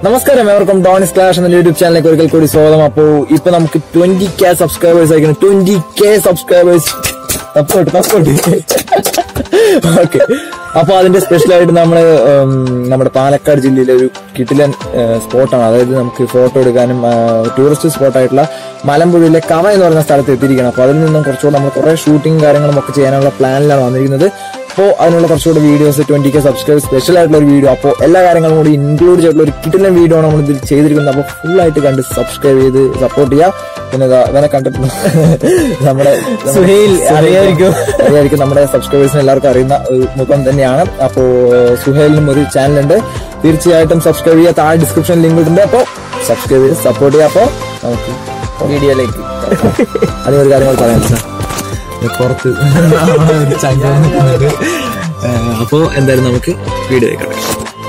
നമസ്കാരം, ഏവർക്കും ഡോണിസ് ക്ലാഷ് എന്ന യൂട്യൂബ് ചാനലിലേക്ക് ഒരിക്കൽ കൂടി സ്വാഗതം. അപ്പോ ഇപ്പൊ നമുക്ക് 20K സബ്സ്ക്രൈബേഴ്സ് ആയിരിക്കണം. 20K subscribers okay. അപ്പൊ അതിന്റെ സ്പെഷ്യലായിട്ട് നമ്മുടെ പാലക്കാട് ജില്ലയിലെ ഒരു കിടിലൻ സ്പോട്ടാണ്. അതായത് നമുക്ക് ഫോട്ടോ എടുക്കാനും ടൂറിസ്റ്റ് സ്പോട്ടായിട്ടുള്ള മലമ്പുഴയിലെ കവ എന്ന് പറയുന്ന സ്ഥലത്ത് എത്തിയിരിക്കണം. അപ്പൊ അതിൽ നിന്നും കുറച്ചുകൂടെ നമ്മൾ കുറെ ഷൂട്ടിംഗ് കാര്യങ്ങളും ഒക്കെ ചെയ്യാനുള്ള പ്ലാനിലാണ് വന്നിരിക്കുന്നത്. അപ്പോൾ അതിനുള്ള കുറച്ചുകൂടെ വീഡിയോസ് 20K സബ്സ്ക്രൈബ് സ്പെഷ്യൽ ആയിട്ടുള്ള ഒരു വീഡിയോ, അപ്പോൾ എല്ലാ കാര്യങ്ങളും കൂടി ഇൻക്ലൂഡ് ചെയ്തിട്ടുള്ള ഒരു കിടിലൻ വീഡിയോ ആണ് നമ്മൾ ഇതിൽ ചെയ്തിരിക്കുന്നത്. അപ്പോൾ ഫുൾ ആയിട്ട് കണ്ട് സബ്സ്ക്രൈബ് ചെയ്ത് സപ്പോർട്ട് ചെയ്യുക. പിന്നെ ഇവനെ കണ്ടിട്ടുണ്ട് നമ്മുടെ സുഹൈൽ അറിയായിരിക്കും. നമ്മുടെ സബ്സ്ക്രൈബേഴ്സിന് എല്ലാവർക്കും അറിയുന്ന ഒരു മുഖം തന്നെയാണ്. അപ്പോ സുഹൈലിനും ഒരു ചാനലുണ്ട്, തീർച്ചയായിട്ടും സബ്സ്ക്രൈബ് ചെയ്യുക. താഴെ ഡിസ്ക്രിപ്ഷൻ ലിങ്ക് ഇട്ടുണ്ട്. അപ്പോൾ സബ്സ്ക്രൈബ് ചെയ്ത് സപ്പോർട്ട് ചെയ്യുക. അപ്പോൾ നമുക്ക് വീഡിയോയിലേക്ക് അതിനൊരു കാര്യങ്ങൾ പറയാം സാർ. പുറത്ത് അപ്പോ എന്തായാലും നമുക്ക് വീഡിയോ കാണാം.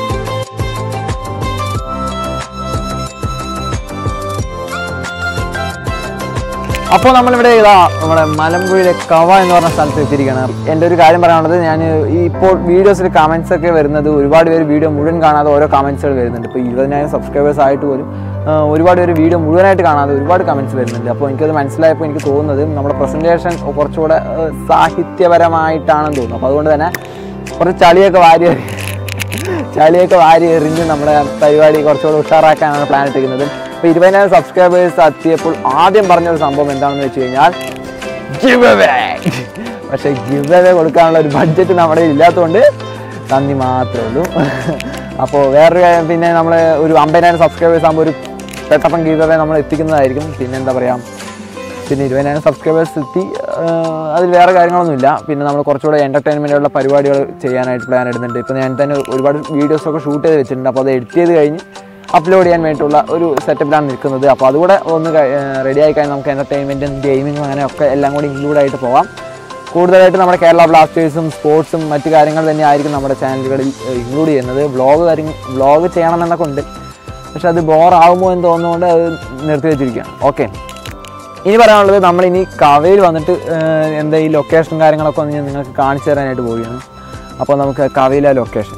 അപ്പോൾ നമ്മളിവിടെ നമ്മുടെ മലമ്പുഴയിലെ കവ എന്ന് പറഞ്ഞ സ്ഥലത്ത് എത്തിയിരിക്കുകയാണ്. എൻ്റെ ഒരു കാര്യം പറയാനുള്ളത്, ഞാൻ ഇപ്പോൾ വീഡിയോസിൽ കമൻസ് ഒക്കെ വരുന്നത്, ഒരുപാട് പേര് വീഡിയോ മുഴുവൻ കാണാതെ ഓരോ കമൻസുകൾ വരുന്നുണ്ട്. ഇപ്പോൾ 20,000 സബ്സ്ക്രൈബേഴ്സ് ആയിട്ട് പോലും ഒരുപാട് പേര് വീഡിയോ മുഴുവനായിട്ട് കാണാതെ ഒരുപാട് കമൻസ് വരുന്നുണ്ട്. അപ്പോൾ എനിക്കത് മനസ്സിലായപ്പോൾ എനിക്ക് തോന്നുന്നത് നമ്മുടെ പ്രസൻറ്റേഷൻ കുറച്ചുകൂടെ സാഹിത്യപരമായിട്ടാണെന്ന് തോന്നുന്നു. അപ്പോൾ അതുകൊണ്ട് തന്നെ കുറച്ച് ചളിയൊക്കെ വാരി എറിഞ്ഞ് നമ്മുടെ പരിപാടി കുറച്ചുകൂടെ ഉഷാറാക്കാനാണ് പ്ലാൻ ഇട്ടിരിക്കുന്നത്. ഇപ്പോൾ 20,000 സബ്സ്ക്രൈബേഴ്സ് എത്തിയപ്പോൾ ആദ്യം പറഞ്ഞൊരു സംഭവം എന്താണെന്ന് വെച്ച് കഴിഞ്ഞാൽ ഗിവ് അവേ. പക്ഷേ ഗിവ് അവേ കൊടുക്കാനുള്ള ഒരു ബഡ്ജറ്റ് നമ്മുടെ ഇല്ലാത്തതുകൊണ്ട് നന്ദി മാത്രമേ ഉള്ളൂ. അപ്പോൾ വേറൊരു കാര്യം, പിന്നെ നമ്മൾ ഒരു 50,000 സബ്സ്ക്രൈബേഴ്സ് ആകുമ്പോൾ ഒരു പെട്ടെന്ന് ഗിവ് അവേ നമ്മൾ എത്തിക്കുന്നതായിരിക്കും. പിന്നെ എന്താ പറയുക, പിന്നെ 20,000 സബ്സ്ക്രൈബേഴ്സ് എത്തി, അതിൽ വേറെ കാര്യങ്ങളൊന്നുമില്ല. പിന്നെ നമ്മൾ കുറച്ചുകൂടെ എൻ്റർടൈൻമെൻറ്റുള്ള പരിപാടികൾ ചെയ്യാനായിട്ട് പ്ലാൻ ഇടുന്നുണ്ട്. ഇപ്പോൾ ഞാൻ തന്നെ ഒരുപാട് വീഡിയോസൊക്കെ ഷൂട്ട് ചെയ്ത് വെച്ചിട്ടുണ്ട്. അപ്പോൾ അത് എഡിറ്റ് ചെയ്ത് കഴിഞ്ഞ് അപ്ലോഡ് ചെയ്യാൻ വേണ്ടിയിട്ടുള്ള ഒരു സെറ്റപ്പിലാണ് നിൽക്കുന്നത്. അപ്പോൾ അതുകൂടെ ഒന്ന് റെഡിയായി കഴിഞ്ഞാൽ നമുക്ക് എൻ്റർടൈൻമെൻറ്റും ഗെയിമിങ്ങും അങ്ങനെയൊക്കെ എല്ലാം കൂടി ഇൻക്ലൂഡായിട്ട് പോകാം. കൂടുതലായിട്ട് നമ്മുടെ കേരള ബ്ലാസ്റ്റേഴ്സും സ്പോർട്സും മറ്റു കാര്യങ്ങൾ തന്നെ ആയിരിക്കും നമ്മുടെ ചാനലുകളിൽ ഇൻക്ലൂഡ് ചെയ്യുന്നത്. വ്ളോഗ് ചെയ്യണമെന്നൊക്കെ ഉണ്ട്, പക്ഷെ അത് ബോറാകുമോ എന്ന് തോന്നുന്നതുകൊണ്ട് അത് നിർത്തി വെച്ചിരിക്കുകയാണ്. ഓക്കെ, ഇനി പറയാനുള്ളത്, നമ്മളിനി കവയിൽ വന്നിട്ട് എന്താ ഈ ലൊക്കേഷനും കാര്യങ്ങളൊക്കെ ഒന്ന് ഞാൻ നിങ്ങൾക്ക് കാണിച്ചു തരാനായിട്ട് പോവുകയാണ്. അപ്പോൾ നമുക്ക് കവയിലെ ലൊക്കേഷൻ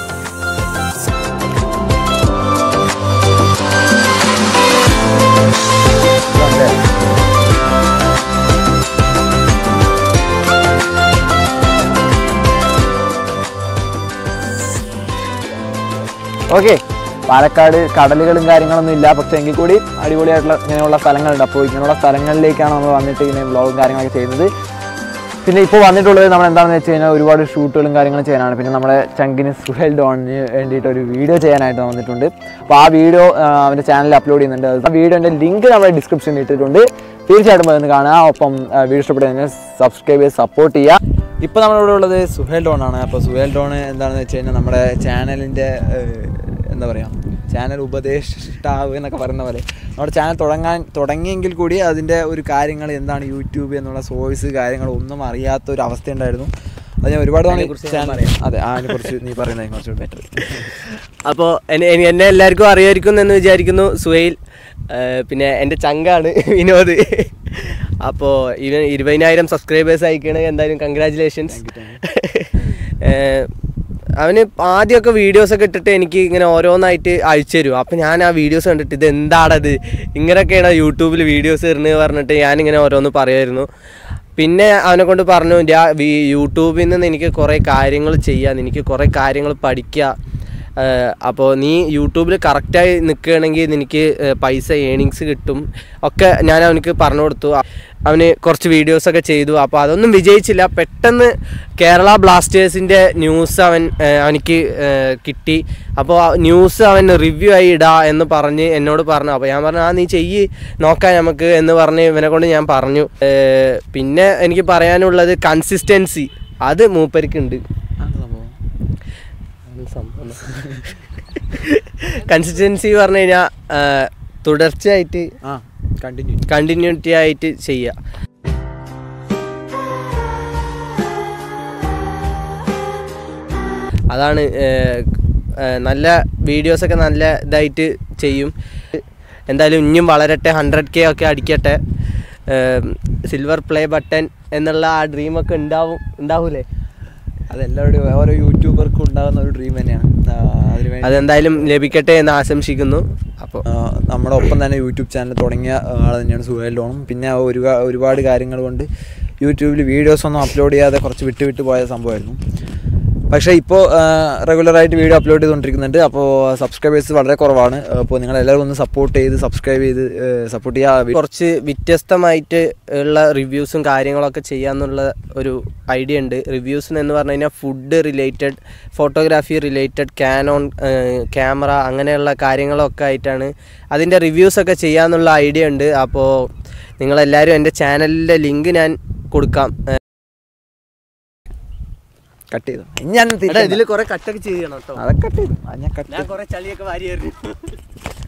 ഓക്കെ. പാലക്കാട് കടലുകളും കാര്യങ്ങളൊന്നും ഇല്ല, പക്ഷേ എങ്കിൽ കൂടി അടിപൊളിയായിട്ടുള്ള ഇങ്ങനെയുള്ള സ്ഥലങ്ങളുണ്ട്. അപ്പോൾ ഇങ്ങനെയുള്ള സ്ഥലങ്ങളിലേക്കാണ് നമ്മൾ വന്നിട്ട് ഇങ്ങനെ വ്ളോഗും കാര്യങ്ങളൊക്കെ ചെയ്യുന്നത്. പിന്നെ ഇപ്പോൾ വന്നിട്ടുള്ളത് നമ്മൾ എന്താണെന്ന് വെച്ച് കഴിഞ്ഞാൽ ഒരുപാട് ഷൂട്ടുകളും കാര്യങ്ങളും ചെയ്യാനാണ്. പിന്നെ നമ്മുടെ ചങ്കിന് സുഹൈൽ ഡോണിന് വേണ്ടിയിട്ട് ഒരു വീഡിയോ ചെയ്യാനായിട്ട് വന്നിട്ടുണ്ട്. അപ്പോൾ ആ വീഡിയോ അവൻ്റെ ചാനലിൽ അപ്ലോഡ് ചെയ്യുന്നുണ്ട്. ആ വീഡിയോൻ്റെ ലിങ്ക് നമ്മുടെ ഡിസ്ക്രിപ്ഷനിൽ ഇട്ടിട്ടുണ്ട്, തീർച്ചയായിട്ടും അതൊന്ന് കാണുക. ഒപ്പം വീഡിയോ ഇഷ്ടപ്പെടുന്നതിന് സബ്സ്ക്രൈബ് ചെയ്ത് സപ്പോർട്ട് ചെയ്യുക. ഇപ്പോൾ നമ്മളിവിടെ ഉള്ളത് സുഹൈൽ ഡോണാണ്. അപ്പോൾ സുഹൈൽ ഡോൺ എന്താണെന്ന് വെച്ച് കഴിഞ്ഞാൽ നമ്മുടെ ചാനലിൻ്റെ എന്താ പറയുക, ചാനൽ ഉപദേഷ്ടാവ് എന്നൊക്കെ പറയുന്ന പോലെ നമ്മുടെ ചാനൽ തുടങ്ങിയെങ്കിൽ കൂടി അതിൻ്റെ ഒരു കാര്യങ്ങൾ എന്താണ് യൂട്യൂബ് എന്നുള്ള സോഴ്സ് കാര്യങ്ങളൊന്നും അറിയാത്തൊരു അവസ്ഥയുണ്ടായിരുന്നു. അത് ഞാൻ ഒരുപാട് തവണ അതെ അതിനെക്കുറിച്ച് നീ പറയുന്നത് കുറച്ച് ബെറ്റർ. അപ്പോൾ എന്നെ എല്ലാവർക്കും അറിയായിരിക്കും എന്ന് വിചാരിക്കുന്നു. സുഹൈൽ, പിന്നെ എൻ്റെ ചങ്കാണ് വിനോദ്. അപ്പോൾ 20,000 സബ്സ്ക്രൈബേഴ്സ് ആയിക്കാണ്. എന്തായാലും കൺഗ്രാജുലേഷൻസ്. അവന് ആദ്യമൊക്കെ വീഡിയോസൊക്കെ ഇട്ടിട്ട് എനിക്ക് ഇങ്ങനെ ഓരോന്നായിട്ട് അയച്ചു തരും. അപ്പം ഞാൻ ആ വീഡിയോസ് കണ്ടിട്ട് ഇത് എന്താണത്, ഇങ്ങനെയൊക്കെയാണ് യൂട്യൂബിൽ വീഡിയോസ് ഇടുന്നത് പറഞ്ഞിട്ട് ഞാനിങ്ങനെ ഓരോന്ന് പറയുമായിരുന്നു. പിന്നെ അവനെ കൊണ്ട് പറഞ്ഞു, യൂട്യൂബിൽ നിന്ന് എനിക്ക് കുറേ കാര്യങ്ങൾ ചെയ്യാൻ, എനിക്ക് കുറേ കാര്യങ്ങൾ പഠിക്കുക. അപ്പോൾ നീ യൂട്യൂബിൽ കറക്റ്റായി നിൽക്കുകയാണെങ്കിൽ നിനക്ക് പൈസ ഏണിങ്സ് കിട്ടും ഒക്കെ ഞാൻ അവനക്ക് പറഞ്ഞു കൊടുത്തു. അവന് കുറച്ച് വീഡിയോസൊക്കെ ചെയ്തു. അപ്പോൾ അതൊന്നും വിജയിച്ചില്ല. പെട്ടെന്ന് കേരള ബ്ലാസ്റ്റേഴ്സിൻ്റെ ന്യൂസ് അവനിക്ക് കിട്ടി. അപ്പോൾ ന്യൂസ് അവൻ റിവ്യൂ ആയി ഇടാ എന്ന് പറഞ്ഞ് എന്നോട് പറഞ്ഞു. അപ്പോൾ ഞാൻ പറഞ്ഞു, നീ ചെയ്യ് നോക്കാം നമുക്ക് എന്ന് പറഞ്ഞ് ഇവനെ കൊണ്ട് ഞാൻ പറഞ്ഞു. പിന്നെ എനിക്ക് പറയാനുള്ളത് കൺസിസ്റ്റൻസി, അത് മൂപ്പരിക്കുണ്ട്. കൺസിസ്റ്റൻസി പറഞ്ഞു കഴിഞ്ഞാൽ തുടർച്ചയായിട്ട് കണ്ടിന്യൂറ്റി ആയിട്ട് ചെയ്യുക. അതാണ് നല്ല വീഡിയോസൊക്കെ നല്ല ഇതായിട്ട് ചെയ്യും. എന്തായാലും ഇനിയും വളരട്ടെ, 100K ഒക്കെ അടിക്കട്ടെ. സിൽവർ പ്ലേ ബട്ടൺ എന്നുള്ള ആ ഡ്രീമൊക്കെ ഉണ്ടാവൂലേ? അതെല്ലാവരുടെയും ഓരോ യൂട്യൂബർക്കും ഉണ്ടാകുന്ന ഒരു ഡ്രീം തന്നെയാണ്. അതിനുവേണ്ടി അതെന്തായാലും ലഭിക്കട്ടെ എന്ന് ആശംസിക്കുന്നു. അപ്പോൾ നമ്മുടെ ഒപ്പം തന്നെ യൂട്യൂബ് ചാനൽ തുടങ്ങിയ ആൾ തന്നെയാണ് സുഹൈൽ ഡോണും. പിന്നെ ഒരുപാട് കാര്യങ്ങൾ കൊണ്ട് യൂട്യൂബിൽ വീഡിയോസൊന്നും അപ്ലോഡ് ചെയ്യാതെ കുറച്ച് വിട്ട് പോയ സംഭവമായിരുന്നു. പക്ഷേ ഇപ്പോൾ റെഗുലറായിട്ട് വീഡിയോ അപ്ലോഡ് ചെയ്തുകൊണ്ടിരിക്കുന്നുണ്ട്. അപ്പോൾ സബ്സ്ക്രൈബേഴ്സ് വളരെ കുറവാണ്. അപ്പോൾ നിങ്ങളെല്ലാവരും ഒന്ന് സപ്പോർട്ട് ചെയ്ത് സബ്സ്ക്രൈബ് ചെയ്ത് സപ്പോർട്ട് ചെയ്യുക. കുറച്ച് വ്യത്യസ്തമായിട്ട് ഉള്ള റിവ്യൂസും കാര്യങ്ങളൊക്കെ ചെയ്യാമെന്നുള്ള ഒരു ഐഡിയ ഉണ്ട്. റിവ്യൂസ് എന്ന് പറഞ്ഞു കഴിഞ്ഞാൽ food related, photography related, camera അങ്ങനെയുള്ള കാര്യങ്ങളൊക്കെ ആയിട്ടാണ് അതിൻ്റെ റിവ്യൂസൊക്കെ ചെയ്യാമെന്നുള്ള ഐഡിയ ഉണ്ട്. അപ്പോൾ നിങ്ങളെല്ലാവരും എൻ്റെ ചാനലിൻ്റെ ലിങ്ക് ഞാൻ കൊടുക്കാം. കട്ട് ചെയ്തു. ഞാൻ ഇതിൽ കുറെ കട്ടൊക്കെ ചെയ്യണം കേട്ടോ. അതൊക്കെ കട്ട് ചെയ്തു. ഞാൻ കുറെ ചളിയൊക്കെ വാരി